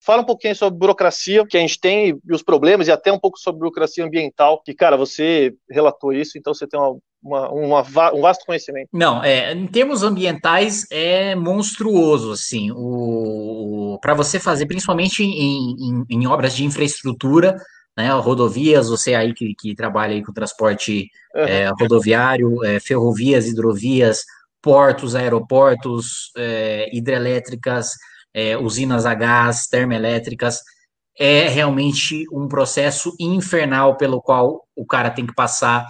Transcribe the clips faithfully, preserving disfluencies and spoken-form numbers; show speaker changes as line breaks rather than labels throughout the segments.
Fala um pouquinho sobre burocracia que a gente tem e os problemas, e até um pouco sobre burocracia ambiental, que, cara, você relatou isso, então você tem uma, uma, uma, um vasto conhecimento.
Não, é, em termos ambientais é monstruoso, assim, o, para você fazer, principalmente em, em, em obras de infraestrutura, né, rodovias, você aí que, que trabalha aí com transporte
Uhum.
é, rodoviário, é, ferrovias, hidrovias, portos, aeroportos, é, hidrelétricas, é, usinas a gás, termoelétricas, é realmente um processo infernal pelo qual o cara tem que passar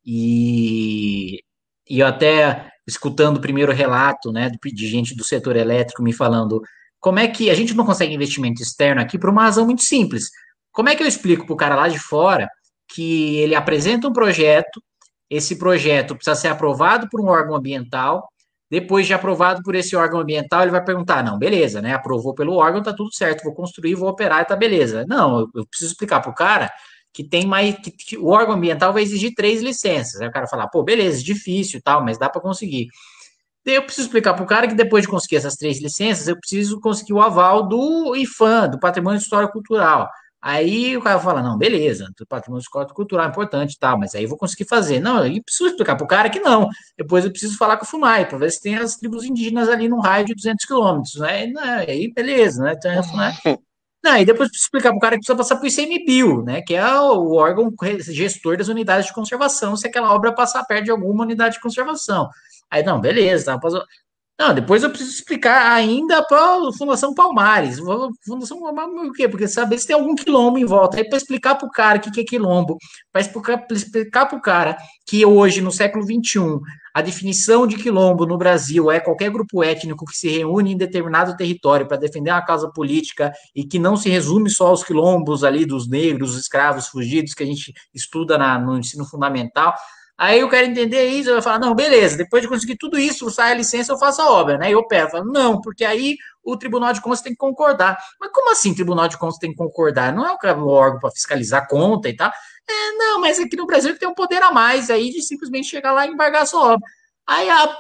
e e eu até escutando o primeiro relato, né, de, de gente do setor elétrico me falando como é que a gente não consegue investimento externo aqui por uma razão muito simples. Como é que eu explico para o cara lá de fora que ele apresenta um projeto, esse projeto precisa ser aprovado por um órgão ambiental, depois de aprovado por esse órgão ambiental, ele vai perguntar, não, beleza, né, aprovou pelo órgão, tá tudo certo, vou construir, vou operar, tá beleza. Não, eu, eu preciso explicar para o cara que tem mais que, que, o órgão ambiental vai exigir três licenças. Aí o cara fala, pô, beleza, difícil e tal, mas dá para conseguir. Daí eu preciso explicar para o cara que depois de conseguir essas três licenças, eu preciso conseguir o aval do IFAM, do Patrimônio Histórico Cultural. Aí o cara fala, não, beleza, do Patrimônio Histórico Cultural é importante e tal, mas aí eu vou conseguir fazer. Não, eu preciso explicar para o cara que não. Depois eu preciso falar com o FUNAI, para ver se tem as tribos indígenas ali num raio de duzentos quilômetros. Né? Aí, beleza, né? Então, a FUNAI não, e depois explicar para o cara que precisa passar por ICMBio, né? Que é o órgão gestor das unidades de conservação, se aquela obra passar perto de alguma unidade de conservação. Aí, não, beleza, tá, passou. Não, depois eu preciso explicar ainda para a Fundação Palmares. Fundação Palmares, por quê? Porque saber se tem algum quilombo em volta. Aí, para explicar para o cara o que, que é quilombo, para explicar, explicar para o cara que hoje, no século vinte e um, a definição de quilombo no Brasil é qualquer grupo étnico que se reúne em determinado território para defender uma causa política e que não se resume só aos quilombos ali dos negros, escravos, fugidos, que a gente estuda na, no ensino fundamental. Aí eu quero entender isso, eu vou falar, não, beleza, depois de conseguir tudo isso, sai a licença, eu faço a obra, né? E eu pego, falo, não, porque aí o Tribunal de Contas tem que concordar. Mas como assim o Tribunal de Contas tem que concordar? Não é o órgão para fiscalizar a conta e tal. É, não, mas aqui no Brasil tem um poder a mais aí de simplesmente chegar lá e embargar a sua obra. Aí a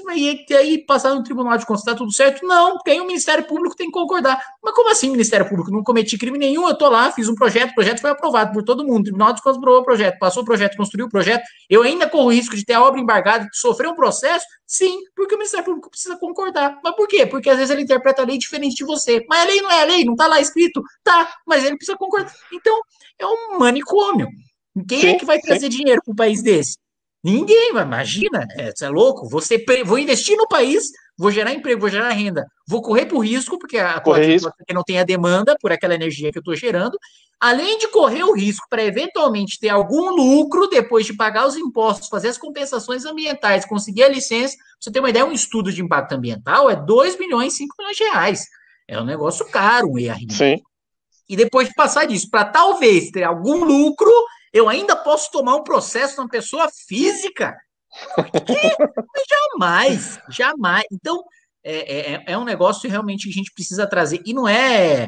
e aí passar no Tribunal de Contas, tá tudo certo? Não, porque aí o Ministério Público tem que concordar. Mas como assim, Ministério Público? Não cometi crime nenhum, eu tô lá, fiz um projeto, o projeto foi aprovado por todo mundo, o Tribunal de Contas aprovou o projeto, passou o projeto, construiu o projeto, eu ainda corro o risco de ter a obra embargada, de sofrer um processo? Sim, porque o Ministério Público precisa concordar. Mas por quê? Porque às vezes ele interpreta a lei diferente de você. Mas a lei não é a lei, não tá lá escrito? Tá, mas ele precisa concordar. Então, é um manicômio. Quem é
Sim,
que vai
sim.
trazer dinheiro para um país desse? Ninguém, imagina, é, você é louco? Você, vou investir no país, vou gerar emprego, vou gerar renda, vou correr por risco, porque a,
Correr
pode,
risco.
pode ser que não tenha demanda por aquela energia que eu estou gerando, além de correr o risco para eventualmente ter algum lucro depois de pagar os impostos, fazer as compensações ambientais, conseguir a licença. Pra você ter uma ideia, um estudo de impacto ambiental é dois milhões, cinco milhões de reais. É um negócio caro, um E R I.
Sim.
E depois de passar disso, para talvez ter algum lucro, eu ainda posso tomar um processo de uma pessoa física. Que? Jamais, jamais. Então, é, é, é um negócio realmente que a gente precisa trazer. E não é.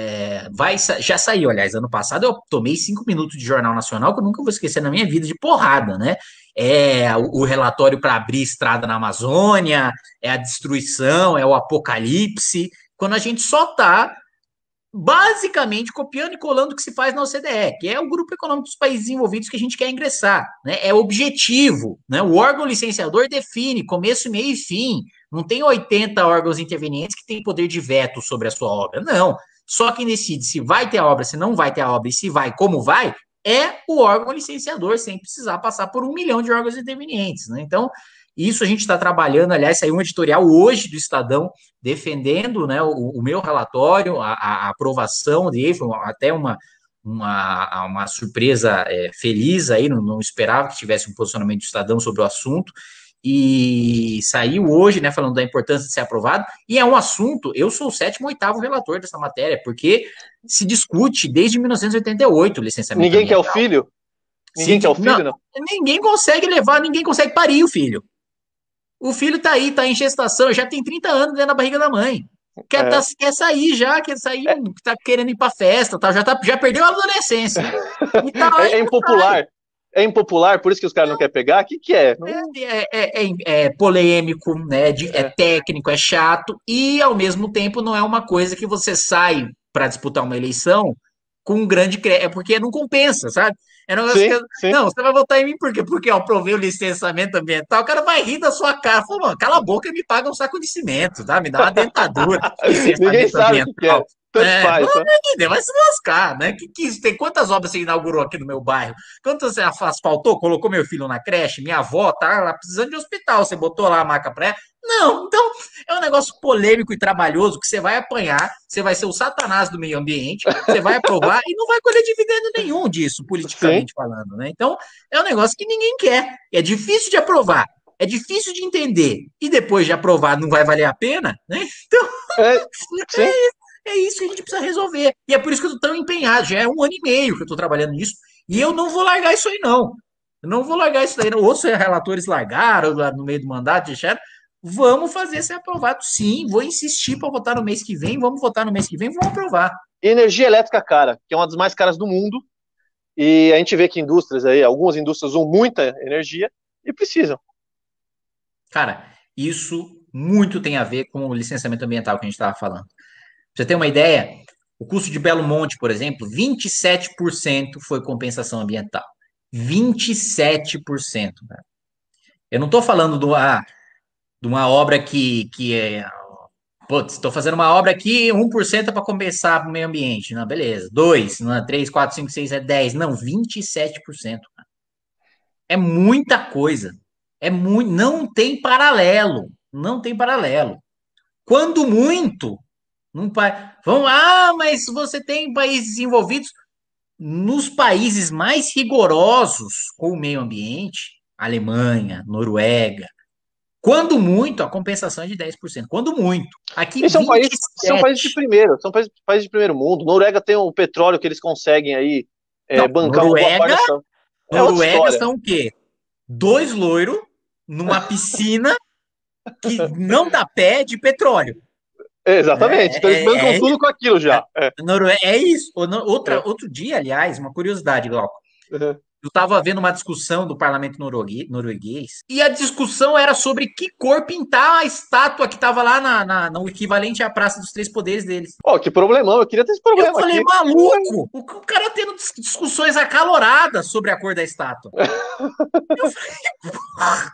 é vai, já saiu, aliás, ano passado eu tomei cinco minutos de Jornal Nacional que eu nunca vou esquecer na minha vida, de porrada, né? É o, o relatório para abrir estrada na Amazônia, é a destruição, é o apocalipse, quando a gente só está basicamente copiando e colando o que se faz na O C D E, que é o grupo econômico dos países desenvolvidos que a gente quer ingressar, né? É objetivo, né? O órgão licenciador define começo, meio e fim. Não tem oitenta órgãos intervenientes que têm poder de veto sobre a sua obra, não. Só quem decide se vai ter a obra, se não vai ter a obra e se vai, como vai, é o órgão licenciador, sem precisar passar por um milhão de órgãos intervenientes, né? Então, isso a gente está trabalhando, aliás, saiu um editorial hoje do Estadão defendendo, né, o, o meu relatório, a, a, aprovação dele, foi até uma, uma, uma surpresa é, feliz aí, não, não esperava que tivesse um posicionamento do Estadão sobre o assunto, e saiu hoje, né, falando da importância de ser aprovado, e é um assunto, eu sou o sétimo ou oitavo relator dessa matéria, porque se discute desde mil novecentos e oitenta e oito o licenciamento
Ninguém quer o
ambiental.
filho?
Se,
Ninguém quer o
não,
filho, não?
ninguém consegue levar, ninguém consegue parir o filho. O filho tá aí, tá em gestação, já tem trinta anos dentro da barriga da mãe. Quer, tá,
É.
quer sair já, quer sair,
É,
tá querendo ir pra festa, tá, já, tá, já perdeu a adolescência. E tá lá
é,
e
é
não sai.
impopular. É impopular, por isso que os caras não querem pegar? O que, que é? Não,
É, é, é, é polêmico, né? É
é.
técnico, é chato, e ao mesmo tempo não é uma coisa que você sai para disputar uma eleição com um grande crédito, é porque não compensa, sabe? É um negócio
Sim,
que,
sim.
não, você vai votar em mim por quê? Porque eu aprovei o licenciamento ambiental, o cara vai rir da sua cara, fala, mano, cala a boca e me paga um saco de cimento, tá? Me dá uma dentadura,
Ninguém
licenciamento
sabe o que que é.
ambiental.
Tanto
É,
faz,
pelo
né?
amor de Deus, vai se lascar, né? Que, que isso tem? Quantas obras você inaugurou aqui no meu bairro? Quantas você asfaltou, colocou meu filho na creche, minha avó tá lá precisando de hospital, você botou lá a maca pra ela? Não, então é um negócio polêmico e trabalhoso que você vai apanhar, você vai ser o satanás do meio ambiente, você vai aprovar e não vai colher dividendo nenhum disso,
Sim.
politicamente falando, né? Então é um negócio que ninguém quer, é difícil de aprovar, é difícil de entender, e depois de aprovar não vai valer a pena, né? Então
É, sim.
é isso que a gente precisa resolver. E é por isso que eu estou tão empenhado. Já é um ano e meio que eu estou trabalhando nisso. E eu não vou largar isso aí, não. Eu não vou largar isso daí. Não. Outros relatores largaram lá no meio do mandato, deixaram. Vamos fazer ser aprovado, sim. Vou insistir para votar no mês que vem. Vamos votar no mês que vem, vamos aprovar.
Energia elétrica cara, que é uma das mais caras do mundo. E a gente vê que indústrias aí, algumas indústrias usam muita energia e precisam.
Cara, isso muito tem a ver com o licenciamento ambiental que a gente estava falando. Pra você ter uma ideia, o custo de Belo Monte, por exemplo, vinte e sete por cento foi compensação ambiental. vinte e sete por cento. Cara. Eu não estou falando de uma, de uma obra que, que é. Putz, estou fazendo uma obra aqui, um por cento é para compensar o meio ambiente. Não, beleza. dois, não, três, quatro, cinco, seis, é dez. Não, vinte e sete por cento. Cara. É muita coisa. É muito, não tem paralelo. Não tem paralelo. Quando muito, não pa- vão, ah, mas você tem países desenvolvidos. Nos países mais rigorosos com o meio ambiente, Alemanha, Noruega, quando muito, a compensação é de dez por cento. Quando muito. Aqui,
E são países, são países de
vinte e sete por cento.
primeiro, são países, países de primeiro mundo. Noruega tem o petróleo que eles conseguem aí é,
Não,
bancar uma boa parte
Noruega,
dessa. É outra
Noruega
história.
são o quê? Dois loiros numa piscina que não dá pé de petróleo.
É, exatamente. Então eles
É,
bancam
é, é,
tudo com aquilo já. É,
Noruega, é isso. Outra,
é,
outro dia, aliás, uma curiosidade, Glauco.
uhum.
Eu estava vendo uma discussão do parlamento norueguês e a discussão era sobre que cor pintar a estátua que estava lá na, na, no equivalente à Praça dos Três Poderes deles.
Pô, que problemão. Eu queria ter esse
Eu
problema
falei,
aqui.
maluco, o cara tendo discussões acaloradas sobre a cor da estátua. Eu falei,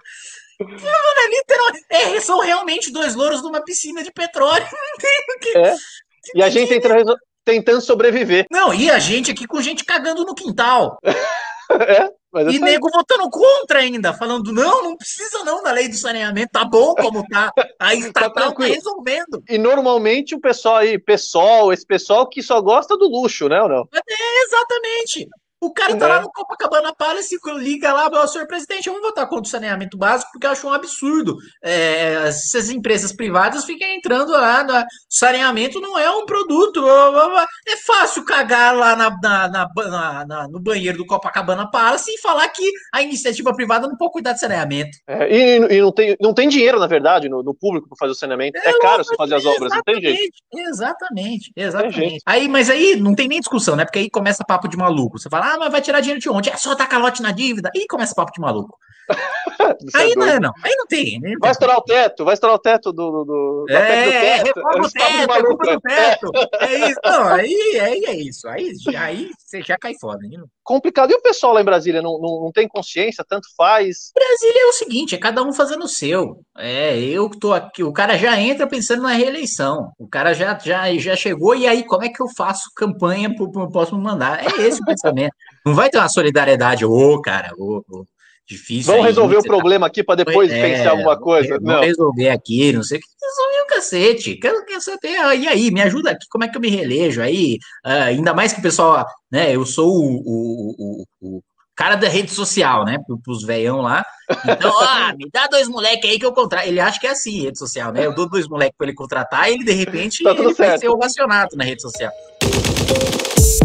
é, literalmente, é, são realmente dois louros numa piscina de petróleo.
É. E a gente tentando, tentando sobreviver.
Não, e a gente aqui com gente cagando no quintal.
É, mas é
E
isso aí.
nego votando contra ainda, falando, não, não precisa não da lei do saneamento, tá bom como tá. A
Tá
estatal tá
tranquilo.
resolvendo.
E normalmente o pessoal aí, pessoal, esse pessoal que só gosta do luxo, né, ou não?
É, exatamente. O cara tá lá
É.
no Copacabana Palace, liga lá, meu senhor presidente, vamos votar contra o saneamento básico, porque eu acho um absurdo. É, se as empresas privadas fiquem entrando lá, no saneamento não é um produto. É fácil cagar lá na, na, na, na, no banheiro do Copacabana Palace e falar que a iniciativa privada não pode cuidar de saneamento.
É, e, e não, tem, não tem dinheiro, na verdade, no, no público para fazer o saneamento. É, é caro você fazer as obras, não tem jeito.
Exatamente,
Não tem
exatamente.
jeito.
Aí, mas aí não tem nem discussão, né? Porque aí começa papo de maluco. Você fala, ah, mas vai tirar dinheiro de onde? É só dar calote na dívida. Aí começa papo de maluco.
Você
Aí
é
não,
doido.
não. Aí não tem. Né?
Vai estourar o teto, vai estourar o teto do, do, do da P E C do
É, é,
teto.
reforma o
Esse papo de
teto, é
maluco,
culpa do
é.
teto. É isso. Não, aí, aí é isso. Aí, aí você já cai fora. Né?
Complicado. E o pessoal lá em Brasília não, não, não tem consciência, tanto faz.
Brasília é o seguinte, é cada um fazendo o seu. É, eu que tô aqui, o cara já entra pensando na reeleição. O cara já, já, já chegou, e aí, como é que eu faço campanha pro, pro próximo mandato? É esse o pensamento. Não vai ter uma solidariedade, ô, cara, ô, ô, difícil
Vamos
aí.
resolver o
Tá...
problema aqui para depois
é,
pensar alguma coisa.
Vamos
Não.
resolver aqui, não sei o que. Resolver o cacete. Quero, quero saber, ah, e aí, me ajuda aqui, como é que eu me reelejo aí? Ah, ainda mais que o pessoal, né, eu sou o, o, o, o cara da rede social, né? Pros veião lá. Então, ah, me dá dois moleques aí que eu contrato. Ele acha que é assim, rede social, né? Eu dou dois moleques pra ele contratar e ele, de repente,
Tá tudo
ele vai
certo.
ser ovacionado na rede social.